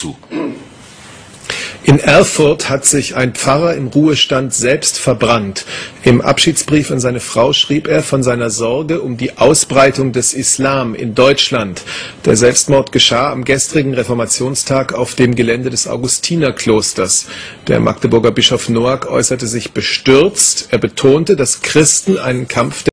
zu. In Erfurt hat sich ein Pfarrer im Ruhestand selbst verbrannt. Im Abschiedsbrief an seine Frau schrieb er von seiner Sorge um die Ausbreitung des Islam in Deutschland. Der Selbstmord geschah am gestrigen Reformationstag auf dem Gelände des Augustinerklosters. Der Magdeburger Bischof Noack äußerte sich bestürzt. Er betonte, dass Christen einen Kampf